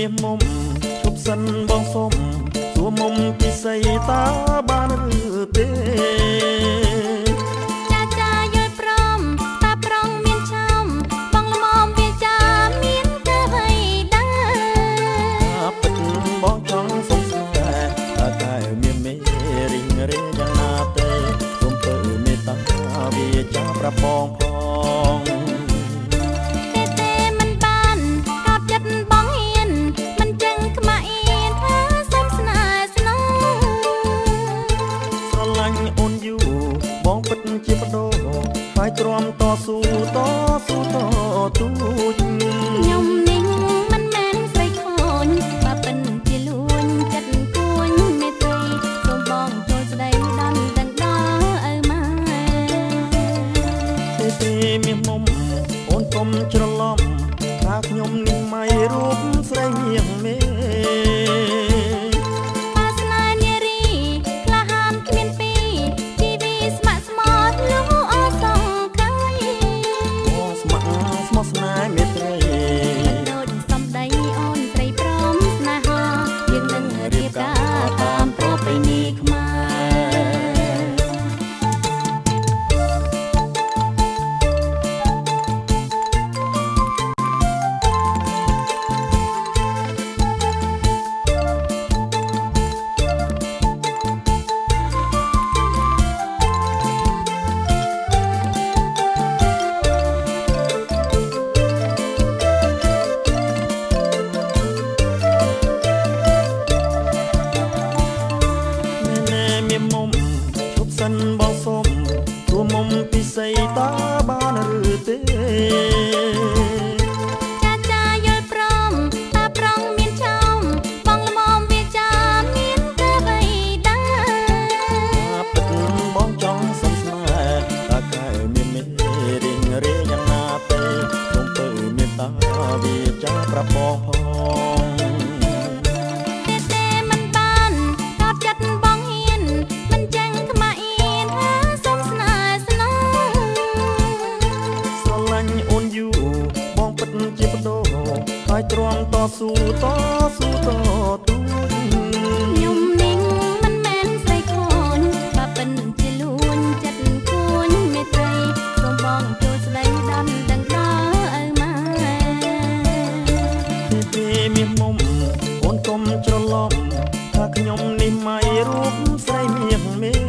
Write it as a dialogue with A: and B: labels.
A: មាសមុំឈប់សិនបងសុំសួរមុំពិសីតាបានឬទេ
B: ចាចាយល់ព្រមតាប្រងមានឆោមបងល្មមវាចាមានទៅហើយដែរ
A: ពិតបងចង់សុំស្នេហ៍តែមានមេរីងរេយ៉ាងណាទេសូមពើមេត្តាវាចាប្រាប់បងផងបងពិតជាបដោហើយទ្រាំតស៊ូតទូច
B: ខ្ញុំនេះមិនមែនស្រីខូនបើពិនជាលួញចិត្តគួញមេត្រីសូមបងចូលស្ដីដល់ទាំងដល់ឪម៉ែ
A: ទេមាសមុំអូនកុំច្រឡំថាខ្ញុំនេះមិនរូបស្រីមាសមេស្នេហ៍មេត្រី
B: ដូចសំដីអូនស្រីព្រមស្នេហាយើងនឹងរៀបការតាមប្រពៃណី
A: បងសុំសួរមុំពិសីតាបានឬទេ
B: ចាចាយល់ព្រមតាប្រងមានឆោមបងល្មមវាចាមានទៅហើយដែរ
A: ពិតបងចង់សុំស្នេហ៍តែកែមានមេរៀងរេយ៉ាងណាទេសូមពើមេត្តាវាចាប្រាប់បងផងជាបដោហើយទ្រាំតស៊ូទូ
B: ខ្ញុំនេះមិនមែនស្រីខូនបើពិនជាលួញចិត្តគួញមេត្រីសូមបងចូលស្ដីដល់ទាំងដល់ឪម៉ែ
A: ទេមាសមុំអូនកុំច្រឡំថាខ្ញុំនេះមិនរូបស្រីមាសមេ